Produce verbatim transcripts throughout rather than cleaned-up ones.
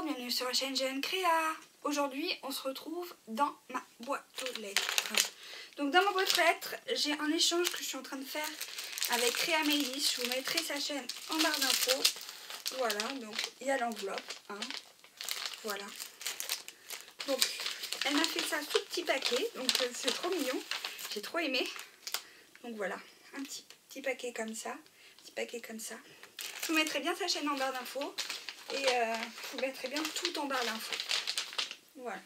Bonjour, bienvenue sur la chaîne G N Créa. Aujourd'hui, on se retrouve dans ma boîte aux lettres. Donc dans ma boîte aux lettres, j'ai un échange que je suis en train de faire avec Créa Maëlys. Je vous mettrai sa chaîne en barre d'infos. Voilà, donc il y a l'enveloppe. Hein. Voilà. Donc, elle m'a fait ça tout petit paquet. Donc c'est trop mignon. J'ai trop aimé. Donc voilà, un petit, petit paquet comme ça. Petit paquet comme ça. Je vous mettrai bien sa chaîne en barre d'infos. Et euh, je vous mettrai bien tout en barre d'infos. Voilà.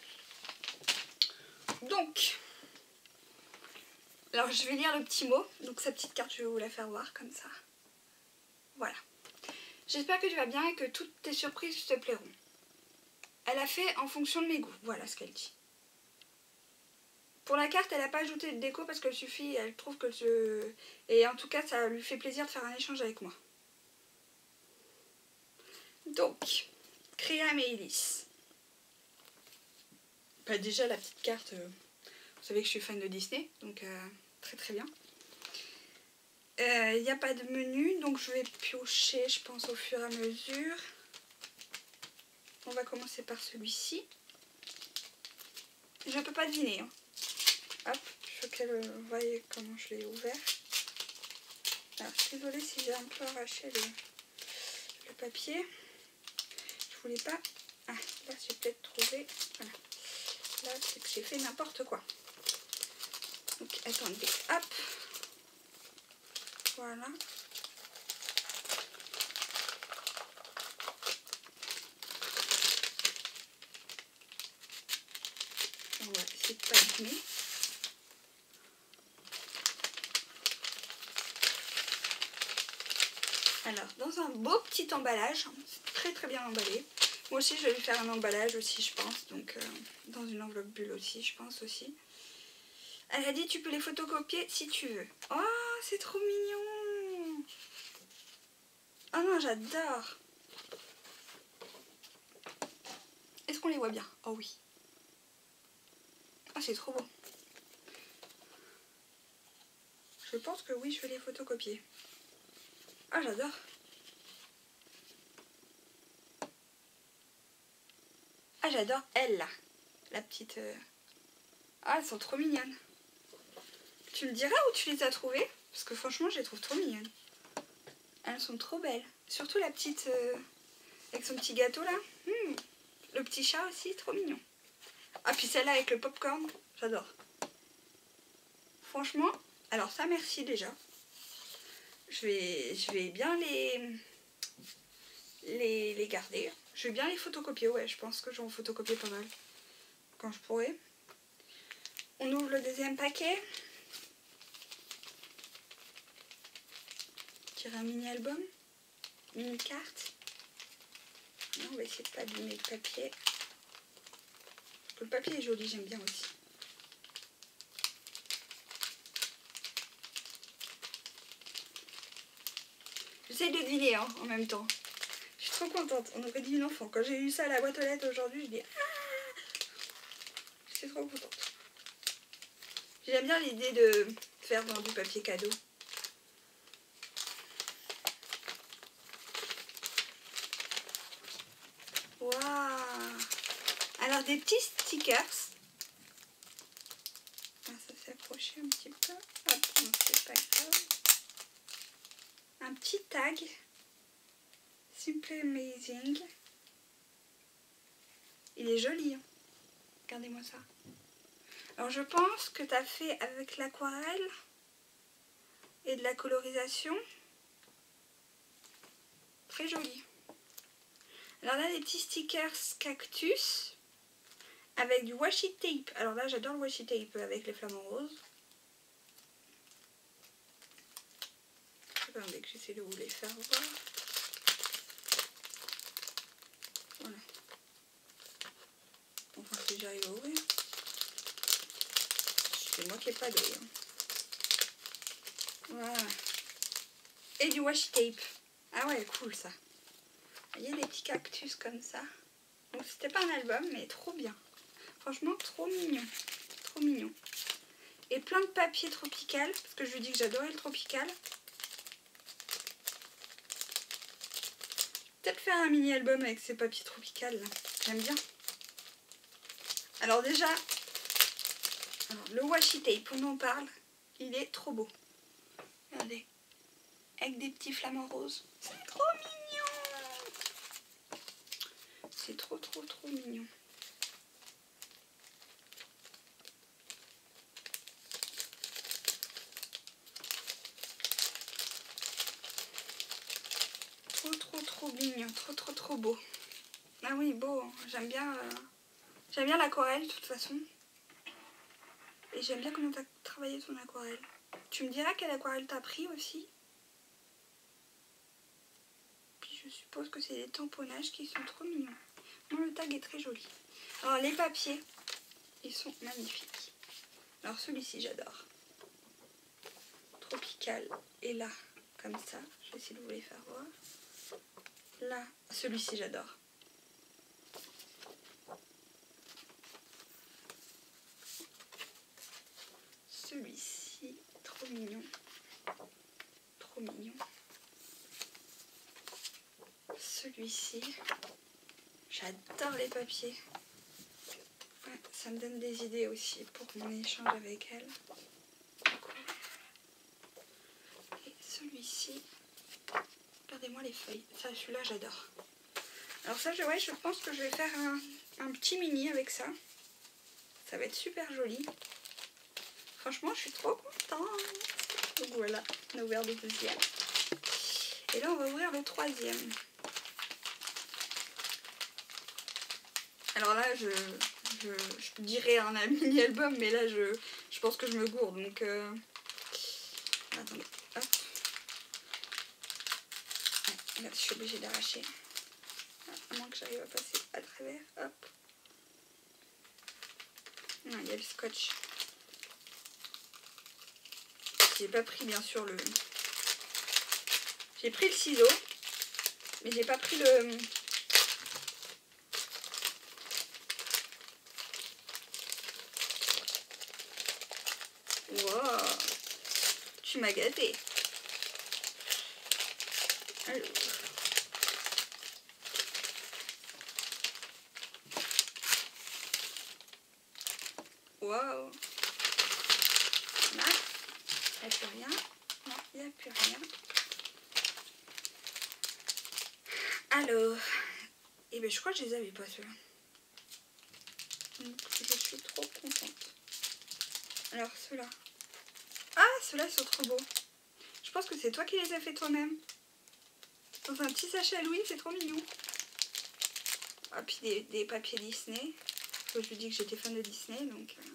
Donc, alors je vais lire le petit mot. Donc sa petite carte, je vais vous la faire voir comme ça. Voilà. J'espère que tu vas bien et que toutes tes surprises te plairont. Elle a fait en fonction de mes goûts. Voilà ce qu'elle dit. Pour la carte, elle n'a pas ajouté de déco parce qu'elle suffit. Elle trouve que je... Et en tout cas, ça lui fait plaisir de faire un échange avec moi. Donc, Créa Maëlys. Bah déjà la petite carte, euh, vous savez que je suis fan de Disney, donc euh, très très bien. Il euh, n'y a pas de menu, donc je vais piocher, je pense, au fur et à mesure. On va commencer par celui-ci. Je ne peux pas deviner. Hein. Hop, je veux qu'elle voie comment je l'ai ouvert. Alors, je suis désolée si j'ai un peu arraché le, le papier. Je voulais pas... Ah, là j'ai peut-être trouvé... Voilà. Là, c'est que j'ai fait n'importe quoi. Donc, attendez, hop. Voilà. On va essayer de pas abîmer. Alors, dans un beau petit emballage, c'est très très bien emballé. Moi aussi, je vais lui faire un emballage aussi, je pense. Donc, euh, dans une enveloppe bulle aussi, je pense aussi. Elle a dit, tu peux les photocopier si tu veux. Oh, c'est trop mignon. Oh non, j'adore. Est-ce qu'on les voit bien? Oh oui. Ah, c'est trop beau. Je pense que oui, je vais les photocopier. Ah, j'adore. Ah, j'adore elle, là. La petite... Euh... Ah, elles sont trop mignonnes. Tu me diras où tu les as trouvées? Parce que franchement, je les trouve trop mignonnes. Elles sont trop belles. Surtout la petite... Euh... avec son petit gâteau, là. Mmh. Le petit chat aussi, trop mignon. Ah, puis celle-là avec le popcorn, j'adore. Franchement, alors ça, merci déjà. Je vais, je vais bien les, les, les garder. Je vais bien les photocopier, ouais, je pense que je vais en photocopier pas mal. Quand je pourrai. On ouvre le deuxième paquet. Tirer un mini album. Mini carte. Non, on va essayer de pas abîmer le papier. Le papier est joli, j'aime bien aussi. J'essaie de deviner hein, en même temps. Je suis trop contente. On aurait dit une enfant. Quand j'ai eu ça à la boîte aux lettres aujourd'hui, je dis ah. Je suis trop contente. J'aime bien l'idée de faire dans du papier cadeau. Waouh. Alors des petits stickers. Ah, ça s'est accroché un petit peu. Hop, non, c'est pas grave. Un petit tag. Simply Amazing. Il est joli. Hein. Regardez-moi ça. Alors je pense que tu as fait avec l'aquarelle et de la colorisation. Très joli. Alors là, des petits stickers cactus avec du washi tape. Alors là, j'adore le washi tape avec les flamants roses. Attendez que j'essaie de vous les faire voir. Voilà. Enfin, si j'arrive à ouvrir. C'est moi qui n'ai pas d'œil. Hein. Voilà. Et du washi tape. Ah ouais, cool ça. Il y a des petits cactus comme ça. Donc c'était pas un album, mais trop bien. Franchement, trop mignon. Trop mignon. Et plein de papier tropical, parce que je lui dis que j'adorais le tropical. peut-être faire un mini album avec ces papiers tropical là. J'aime bien. Alors déjà, alors, le washi tape, on en parle. Il est trop beau. Regardez. Avec des petits flamants roses. C'est trop mignon. C'est trop trop trop mignon. Trop trop trop mignon. Trop trop trop beau. Ah oui, beau. J'aime bien, euh, j'aime bien l'aquarelle de toute façon. Et j'aime bien comment tu as travaillé ton aquarelle. Tu me diras quelle aquarelle t'as pris aussi. Puis je suppose que c'est des tamponnages qui sont trop mignons. Non, le tag est très joli. Alors les papiers, ils sont magnifiques. Alors celui-ci j'adore. Tropical. Et là, comme ça. Je vais essayer de vous les faire voir. Là, celui-ci j'adore. Celui-ci, trop mignon. Trop mignon. Celui-ci, j'adore les papiers. Ouais, ça me donne des idées aussi pour mon échange avec elle. Et celui-ci, regardez-moi les feuilles. Ça, celui-là, j'adore. Alors ça, je, ouais, je pense que je vais faire un, un petit mini avec ça. Ça va être super joli. Franchement, je suis trop contente. Donc voilà, on a ouvert le deuxième. Et là, on va ouvrir le troisième. Alors là, je, je, je dirais un mini-album, mais là, je, je pense que je me gourde. Donc, euh... attendez, hop. Ouais, là, je suis obligée d'arracher. À moins que j'arrive à passer à travers. Hop. Non, il y a le scotch. J'ai pas pris, bien sûr, le... J'ai pris le ciseau, mais j'ai pas pris le... Wow, tu m'as gâté. Alors. Wow. Là, il n'y a plus rien. Non, il n'y a plus rien. Alors, et ben je crois que je les avais pas ceux-là. Donc je suis trop contente. Alors ceux-là. Ah, ceux-là ils sont trop beaux. Je pense que c'est toi qui les as fait toi-même. Dans un petit sachet à Louis, c'est trop mignon. Ah, puis des, des papiers Disney. Je lui dis que j'étais fan de Disney, donc... Euh...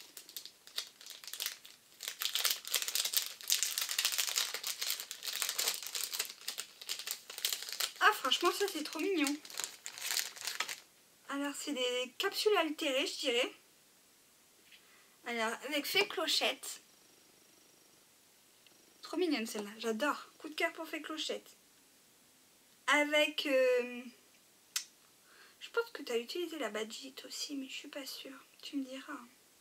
Ah, franchement, ça, c'est trop mignon. Alors, c'est des capsules altérées, je dirais. Alors, avec Fée Clochette. Trop mignonne, celle-là. J'adore. Coup de cœur pour Fée Clochette. Avec... Euh... Je pense que tu as utilisé la badgite aussi, mais je suis pas sûre. Tu me diras.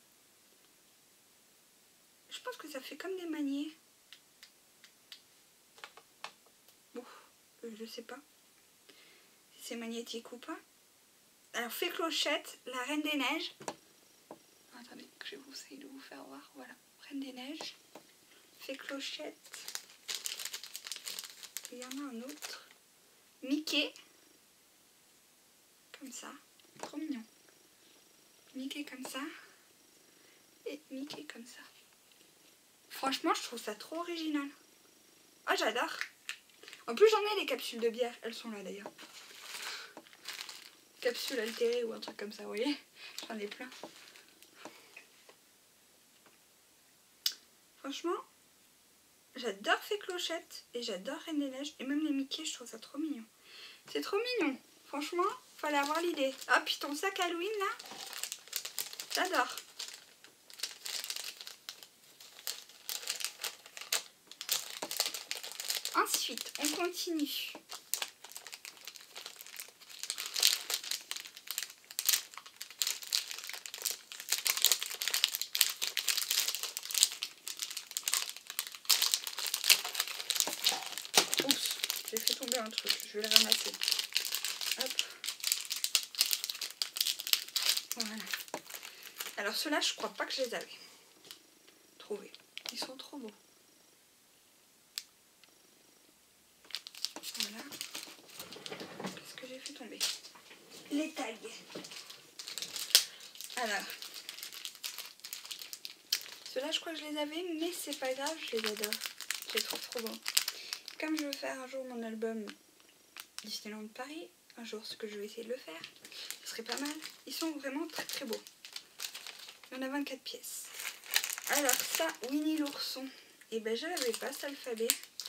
Je pense que ça fait comme des maniers. Bon, euh, je sais pas si c'est magnétique ou pas. Alors, Fée Clochette, la Reine des Neiges. Attendez, que je vais vous essayer de vous faire voir. Voilà, Reine des Neiges. Fée Clochette. Il y en a un autre. Mickey. Comme ça. Trop mignon. Mickey comme ça. Et Mickey comme ça. Franchement, je trouve ça trop original. Oh, j'adore. En plus, j'en ai les capsules de bière. Elles sont là d'ailleurs. Capsules altérées ou un truc comme ça, vous voyez. J'en ai plein. Franchement, j'adore Fée Clochette. Et j'adore Reine des Neiges. Et même les Mickey, je trouve ça trop mignon. C'est trop mignon. Franchement, fallait avoir l'idée. Ah, puis ton sac Halloween là. J'adore. Ensuite, on continue. Oups, j'ai fait tomber un truc, je vais le ramasser. Hop. Voilà. Alors ceux-là, je crois pas que je les avais trouvés. Ils sont trop beaux. Voilà. Qu'est-ce que j'ai fait tomber? Les tags. Alors. Ceux-là, je crois que je les avais, mais c'est pas grave, je les adore. Je les trouve trop beaux. Comme je veux faire un jour mon album Disneyland Paris, un jour ce que je vais essayer de le faire, ce serait pas mal. Ils sont vraiment très très beaux. Il y en a vingt-quatre pièces. Alors ça, Winnie l'ourson. Et ben je l'avais pas cet alphabet.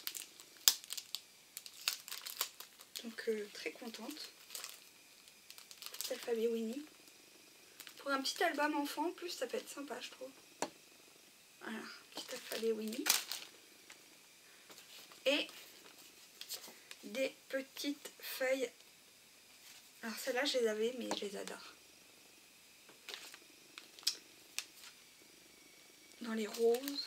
Donc euh, très contente. Cet alphabet Winnie. Pour un petit album enfant en plus, ça peut être sympa je trouve. Voilà, petit alphabet Winnie. Et des petites feuilles. Alors celles-là je les avais mais je les adore. Dans les roses.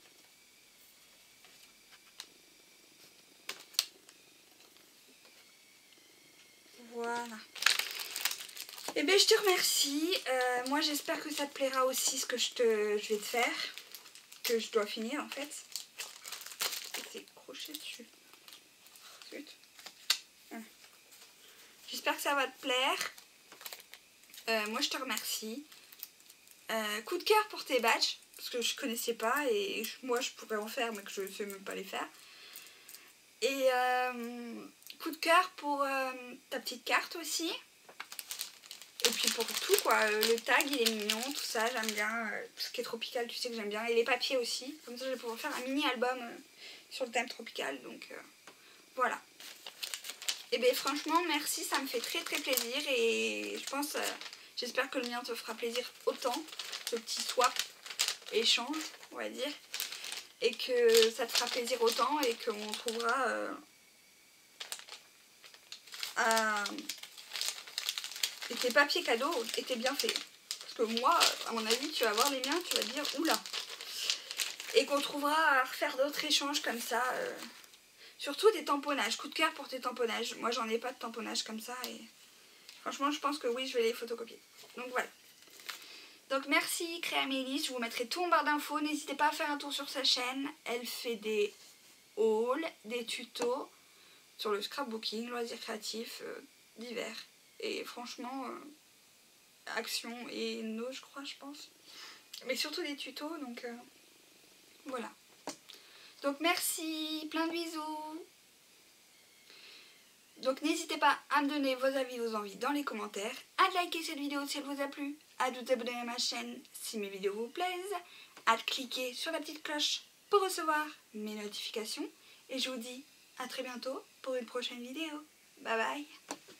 Voilà. Et bien je te remercie. Euh, moi j'espère que ça te plaira aussi ce que je, te, je vais te faire. Que je dois finir en fait. C'est croché dessus. J'espère que ça va te plaire. Euh, moi je te remercie. Euh, coup de cœur pour tes badges. Parce que je connaissais pas et je, moi je pourrais en faire mais que je ne sais même pas les faire. Et euh, coup de cœur pour euh, ta petite carte aussi. Et puis pour tout quoi, le tag il est mignon, tout ça, j'aime bien. Euh, tout ce qui est tropical, tu sais que j'aime bien. Et les papiers aussi, comme ça je vais pouvoir faire un mini album euh, sur le thème tropical. Donc euh, voilà. Et bien franchement merci, ça me fait très très plaisir. Et je pense, euh, j'espère que le mien te fera plaisir autant. Ce petit swap, échange on va dire. Et que ça te fera plaisir autant et qu'on trouvera euh, à... et tes papiers cadeaux étaient bien faits. Parce que moi, à mon avis, tu vas voir les miens, tu vas te dire oula. Et qu'on trouvera à refaire d'autres échanges comme ça. Euh, surtout des tamponnages. Coup de cœur pour tes tamponnages. Moi, j'en ai pas de tamponnages comme ça. Et franchement, je pense que oui, je vais les photocopier. Donc voilà. Donc merci Créamélis. Je vous mettrai tout en barre d'infos. N'hésitez pas à faire un tour sur sa chaîne. Elle fait des hauls, des tutos sur le scrapbooking, loisirs créatifs, euh, divers. Et franchement, euh, action et no, je crois, je pense. Mais surtout des tutos, donc euh, voilà. Donc merci, plein de bisous. Donc n'hésitez pas à me donner vos avis, vos envies dans les commentaires, à liker cette vidéo si elle vous a plu, à vous abonner à ma chaîne si mes vidéos vous plaisent, à cliquer sur la petite cloche pour recevoir mes notifications. Et je vous dis à très bientôt pour une prochaine vidéo. Bye bye.